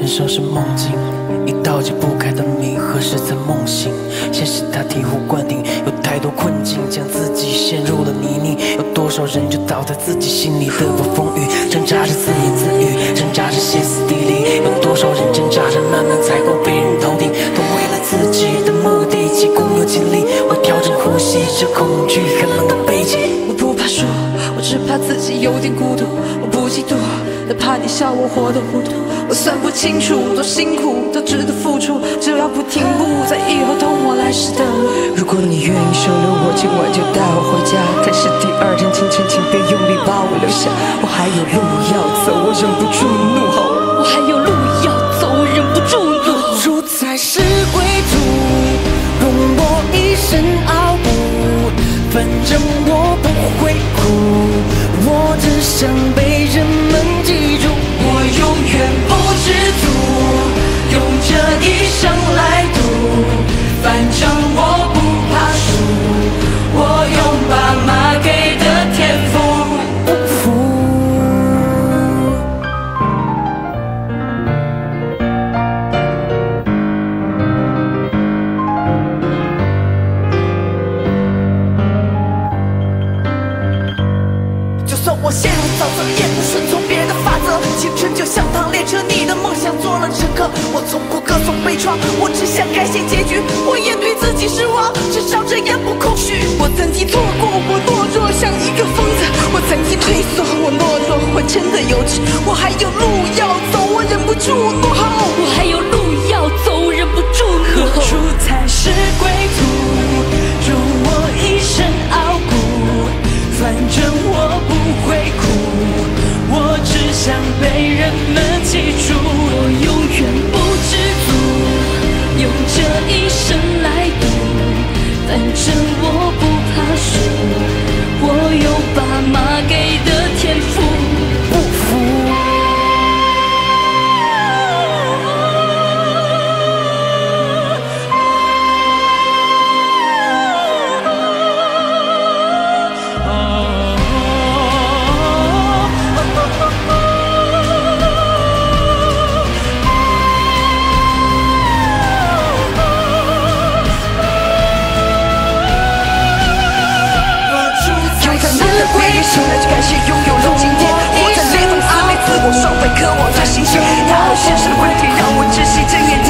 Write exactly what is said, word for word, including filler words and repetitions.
人生是梦境，一道解不开的谜，何时才梦醒？现实它醍醐灌顶，有太多困境将自己陷入了泥泞，有多少人就倒在自己心里的暴风雨，挣扎着自言自语，挣扎着歇斯底里，有多少人挣扎着慢慢踩过别人头顶，都为了自己的目的急功又尽力。我调整呼吸，这恐惧寒冷的背景。 我不怕输，我只怕自己有点孤独。我不嫉妒，但怕你笑我活得糊涂。我算不清楚，多辛苦都值得付出，只要不停步，在以后通往来时的路。如果你愿意收留我，今晚就带我回家。但是第二天清晨，请别用力把我留下，我还有路要走，我忍不住怒吼。我还有路要走，我忍不住怒吼。 主宰是归途，容我一生傲骨，反正我不会哭，我只想被人们记住。 我永远不知足，用这一生来赌，反正我不怕输，我用爸妈给的天赋不服。就算我陷入沼泽，也不顺从别人的法则。青春就像趟列车，你的梦想做了乘客。我从不歌颂悲怆，我只想改写结局。我也对自己失望，至少这样不空虚。 我曾经错过，我懦弱像一个疯子。我曾经退缩，我懦弱，我真的幼稚。我还有路要走，我忍不住怒吼。我还有路要走，我忍不住怒吼。 主才是归途，容我一生傲骨，反正我不会哭，我只想被人们记住。我永远不知足，用这一生来赌，反正我不怕输，我有爸妈给的天赋不服。 醒来就感谢拥有了今天，活在裂缝之内，自我双倍渴望着新鲜。它和现实的问题让我窒息睁眼。